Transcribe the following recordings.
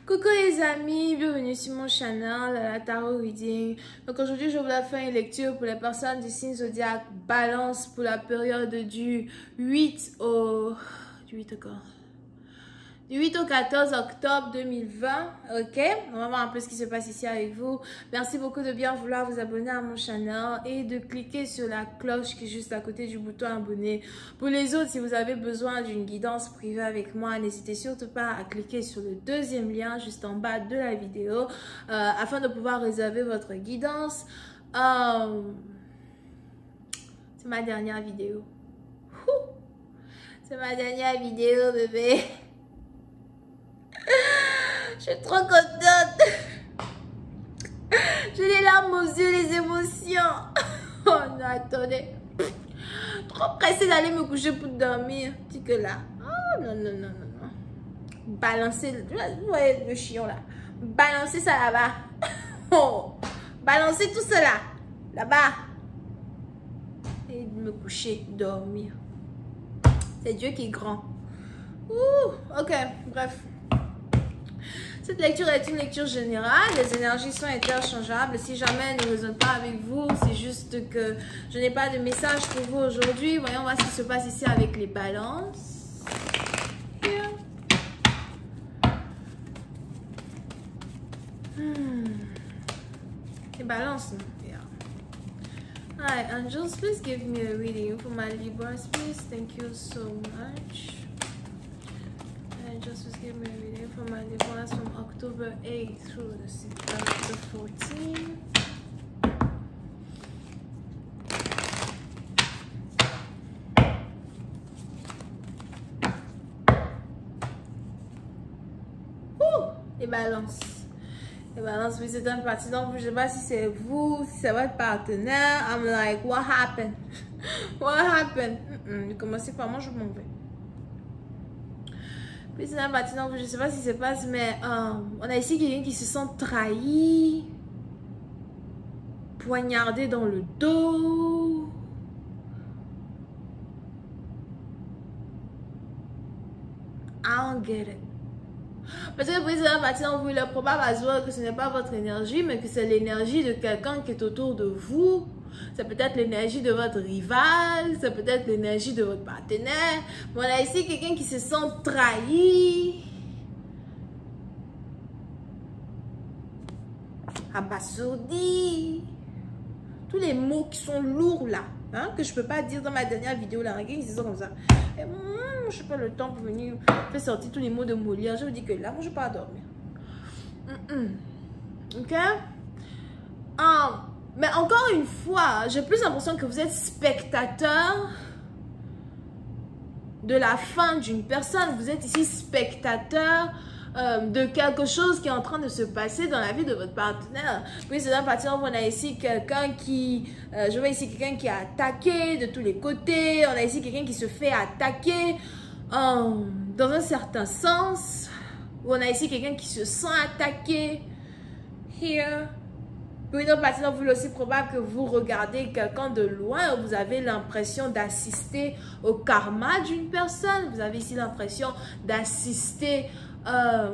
Coucou les amis, bienvenue sur mon channel, la Tarot Reading. Donc aujourd'hui, je voulais faire une lecture pour les personnes du signe zodiaque Balance pour la période du 8 au 14 octobre 2020, ok? On va voir un peu ce qui se passe ici avec vous. Merci beaucoup de bien vouloir vous abonner à mon channel et de cliquer sur la cloche qui est juste à côté du bouton abonner. Pour les autres, si vous avez besoin d'une guidance privée avec moi, n'hésitez surtout pas à cliquer sur le deuxième lien juste en bas de la vidéo afin de pouvoir réserver votre guidance. C'est ma dernière vidéo. C'est ma dernière vidéo, bébé. Je suis trop contente. J'ai les larmes aux yeux, les émotions. Oh non, attendez. Trop pressée d'aller me coucher pour dormir. Dis que là. Oh non, non, non, non, non. Balancer. Vous voyez le chion là. Balancer ça là-bas. Oh. Balancer tout cela là-bas. Et me coucher, dormir. C'est Dieu qui est grand. Ouh, ok, bref. Cette lecture est une lecture générale. Les énergies sont interchangeables. Si jamais elle ne résonne pas avec vous, c'est juste que je n'ai pas de message pour vous aujourd'hui. Voyons voir ce qui se passe ici avec les balances. Les balances, non? Yeah. Alright, angels, please give me a reading for my Libras, please. Thank you so much. Just give me a reading for my Libras from October 8 through the 14. Les balances. Les balances, oui, c'est un parti. Donc, je ne sais pas si c'est vous, si c'est votre partenaire. I'm like, what happened? What happened? Commencez par moi, je m'en vais. Puis c'est un parti. Donc, je ne sais pas si ça se passe, mais on a ici quelqu'un qui se sent trahi, poignardé dans le dos. I don't get it. Parce que c'est un parti. Donc, il est probable à dire que ce n'est pas votre énergie, mais que c'est l'énergie de quelqu'un qui est autour de vous. C'est peut-être l'énergie de votre rival, c'est peut-être l'énergie de votre partenaire. Mais on a ici quelqu'un qui se sent trahi, abasourdi. Tous les mots qui sont lourds là, hein, que je ne peux pas dire dans ma dernière vidéo là. Quelqu'un qui se sent comme ça. Et je n'ai pas le temps pour venir faire sortir tous les mots de Molière. Je vous dis que là, moi je ne peux pas dormir. Ok? Mais encore une fois, j'ai plus l'impression que vous êtes spectateur de la fin d'une personne. Vous êtes ici spectateur de quelque chose qui est en train de se passer dans la vie de votre partenaire. Puis c'est un partenaire, on a ici quelqu'un qui... je vois ici quelqu'un qui est attaqué de tous les côtés. On a ici quelqu'un qui se fait attaquer dans un certain sens. On a ici quelqu'un qui se sent attaqué. Here. Pour une autre partie, vous aussi probable que vous regardez quelqu'un de loin, vous avez l'impression d'assister au karma d'une personne. Vous avez ici l'impression d'assister à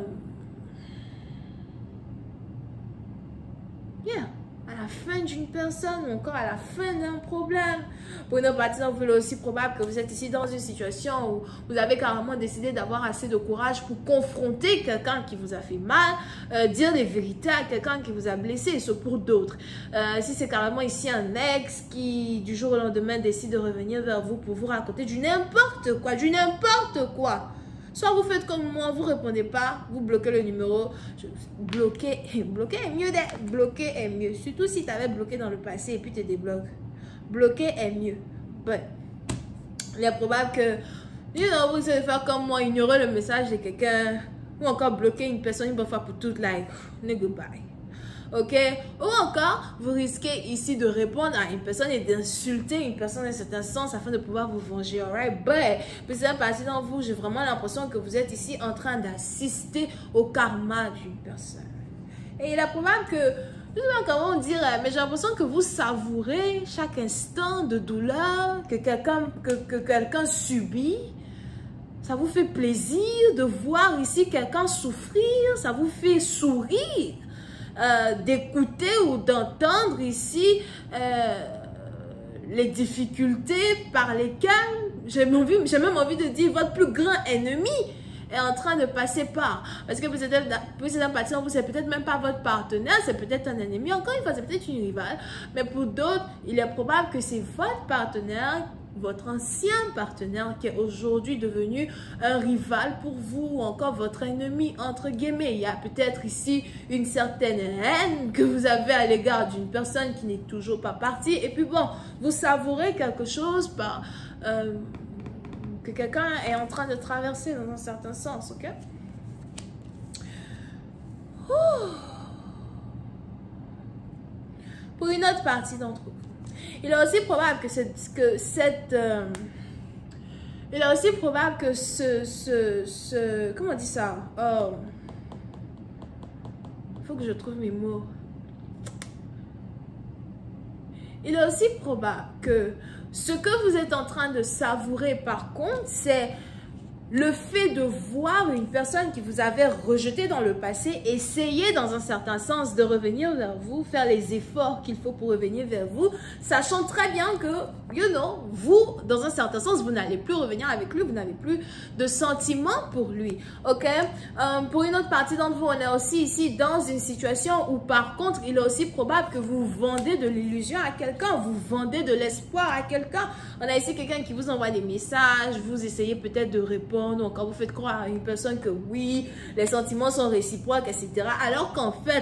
la fin d'une personne ou encore à la fin d'un problème. Pour une autre partie, vous est aussi probable que vous êtes ici dans une situation où vous avez carrément décidé d'avoir assez de courage pour confronter quelqu'un qui vous a fait mal, dire les vérités à quelqu'un qui vous a blessé, et ce pour d'autres. Si c'est carrément ici un ex qui du jour au lendemain décide de revenir vers vous pour vous raconter du n'importe quoi, soit vous faites comme moi, vous ne répondez pas, vous bloquez le numéro. Bloquer est mieux. Bloquer est mieux. Surtout si tu avais bloqué dans le passé et puis tu te débloques. Bloquer est mieux. Ouais. Il est probable que vous savez faire comme moi, ignorer le message de quelqu'un ou encore bloquer une personne une bonne fois pour toute like. Goodbye. Ok? Ou encore, vous risquez ici de répondre à une personne et d'insulter une personne dans un certain sens afin de pouvoir vous venger. Alright? But, c'est un parti dans vous, j'ai vraiment l'impression que vous êtes ici en train d'assister au karma d'une personne. Et il est probable que, je ne sais pas comment dire, mais j'ai l'impression que vous savourez chaque instant de douleur que quelqu'un subit. Ça vous fait plaisir de voir ici quelqu'un souffrir, ça vous fait sourire d'écouter ou d'entendre ici les difficultés par lesquelles, j'ai même envie de dire, votre plus grand ennemi est en train de passer par. Parce que vous êtes un partenaire, vous c'est peut-être même pas votre partenaire, c'est peut-être un ennemi. Encore une fois, c'est peut-être une rivale. Mais pour d'autres, il est probable que c'est votre partenaire, votre ancien partenaire qui est aujourd'hui devenu un rival pour vous ou encore votre ennemi entre guillemets. Il y a peut-être ici une certaine haine que vous avez à l'égard d'une personne qui n'est toujours pas partie. Et puis bon, vous savourez quelque chose par... que quelqu'un est en train de traverser dans un certain sens, ok? Pour une autre partie d'entre vous, il est aussi probable que il est aussi probable que comment on dit ça? Il faut que je trouve mes mots. Il est aussi probable que ce que vous êtes en train de savourer, par contre, c'est le fait de voir une personne qui vous avait rejeté dans le passé, essayer dans un certain sens de revenir vers vous, faire les efforts qu'il faut pour revenir vers vous, sachant très bien que, vous, dans un certain sens, vous n'allez plus revenir avec lui, vous n'avez plus de sentiments pour lui, ok? Pour une autre partie d'entre vous, on est aussi ici dans une situation où, par contre, il est aussi probable que vous vendez de l'illusion à quelqu'un, vous vendez de l'espoir à quelqu'un. On a ici quelqu'un qui vous envoie des messages, vous essayez peut-être de répondre, donc quand vous faites croire à une personne que oui, les sentiments sont réciproques, etc. Alors qu'en fait,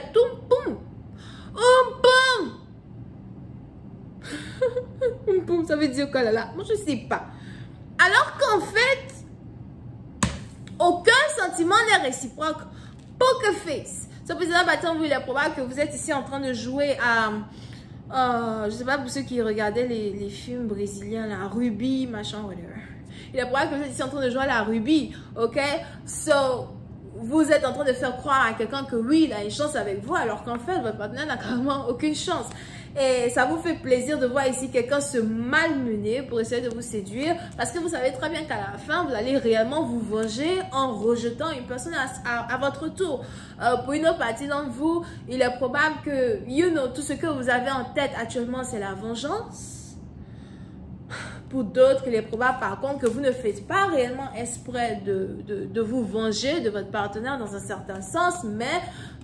ça veut dire quoi là? Moi, je ne sais pas. Alors qu'en fait, aucun sentiment n'est réciproque. Poker face. Ce président battant, il est probable que vous êtes ici en train de jouer à... je ne sais pas pour ceux qui regardaient les films brésiliens, là, Ruby, machin, whatever. Il est probable que vous êtes ici en train de jouer à la Ruby, ok? So, vous êtes en train de faire croire à quelqu'un que oui, il a une chance avec vous, alors qu'en fait, votre partenaire n'a carrément aucune chance. Et ça vous fait plaisir de voir ici quelqu'un se malmener pour essayer de vous séduire, parce que vous savez très bien qu'à la fin, vous allez réellement vous venger en rejetant une personne à votre tour. Pour une autre partie d'entre vous, il est probable que, tout ce que vous avez en tête actuellement, c'est la vengeance. Pour d'autres, il est probable par contre que vous ne faites pas réellement exprès de vous venger de votre partenaire dans un certain sens, mais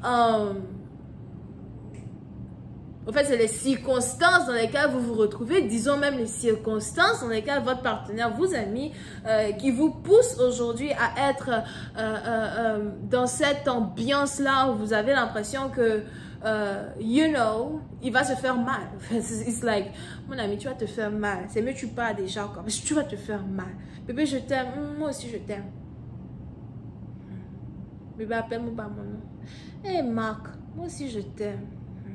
en fait, c'est les circonstances dans lesquelles vous vous retrouvez, disons même les circonstances dans lesquelles votre partenaire vous a mis, qui vous poussent aujourd'hui à être dans cette ambiance-là où vous avez l'impression que, il va se faire mal. It's like, mon ami, tu vas te faire mal. C'est mieux que tu pars déjà, quoi. Parce que tu vas te faire mal. Bébé, je t'aime. Moi aussi, je t'aime. Bébé, appelle-moi par mon nom. Hey, Marc, moi aussi, je t'aime.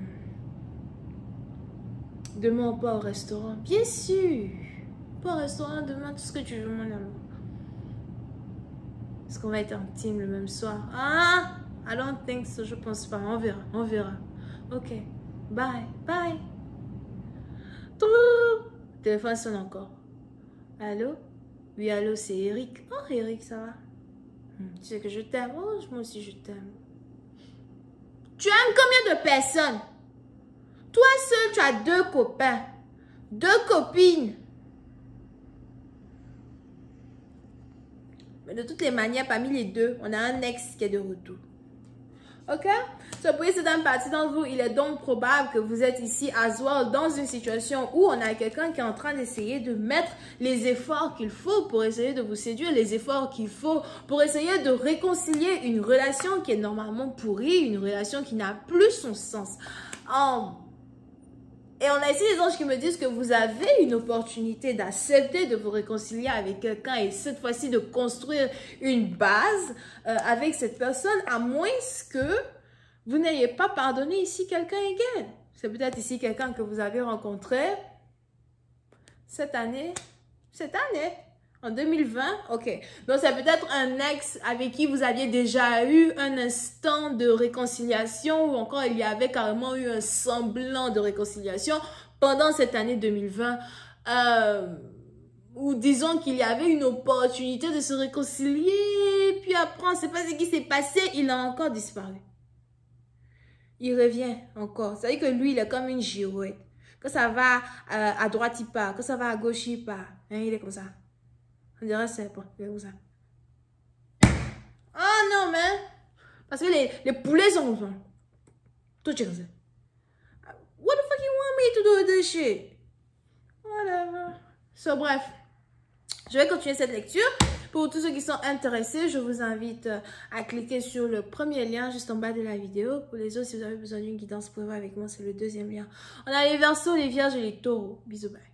Demain, on part au restaurant. Bien sûr. On part au restaurant demain, tout ce que tu veux, mon amour. Est-ce qu'on va être intime le même soir? Ah! I don't think so, je pense pas. On verra, on verra. Ok. Bye, bye. Le téléphone sonne encore. Allô? Oui, allô, c'est Eric. Oh, Eric, ça va? Tu sais que je t'aime. Oh, moi aussi, je t'aime. Tu aimes combien de personnes? Toi seul, tu as 2 copains. 2 copines. Mais de toutes les manières, parmi les 2, on a un ex qui est de retour. Ok? So, pour cette partie d'entre vous, il est donc probable que vous êtes ici à Zoal dans une situation où on a quelqu'un qui est en train d'essayer de mettre les efforts qu'il faut pour essayer de vous séduire, les efforts qu'il faut pour essayer de réconcilier une relation qui est normalement pourrie, une relation qui n'a plus son sens. Et on a ici les anges qui me disent que vous avez une opportunité d'accepter de vous réconcilier avec quelqu'un et cette fois-ci de construire une base avec cette personne, à moins que vous n'ayez pas pardonné ici quelqu'un égal. C'est peut-être ici quelqu'un que vous avez rencontré cette année, en 2020, ok. Donc, c'est peut-être un ex avec qui vous aviez déjà eu un instant de réconciliation ou encore il y avait carrément eu un semblant de réconciliation pendant cette année 2020. ou disons qu'il y avait une opportunité de se réconcilier, puis après on ne sait pas ce qui s'est passé, il a encore disparu. Il revient encore. C'est-à-dire que lui, il est comme une girouette. Que ça va à droite, il part. Que ça va à gauche, il part. Hein, il est comme ça. On dirait c'est bon. Il est comme ça. Oh non, mais... Parce que les poulets sont comme ça. Tout est comme ça. What the fuck you want me to do with this shit? Whatever. So, bref. Je vais continuer cette lecture. Pour tous ceux qui sont intéressés, je vous invite à cliquer sur le premier lien juste en bas de la vidéo. Pour les autres, si vous avez besoin d'une guidance pour voir avec moi, c'est le deuxième lien. On a les Verseaux, les Vierges et les Taureaux. Bisous, bye.